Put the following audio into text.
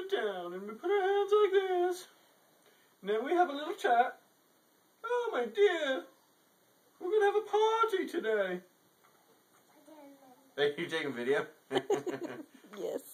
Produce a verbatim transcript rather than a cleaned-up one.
it down, and we put our hands like this. And then we have a little chat. Oh, my dear, we're going to have a party today. Are you taking video? Yes.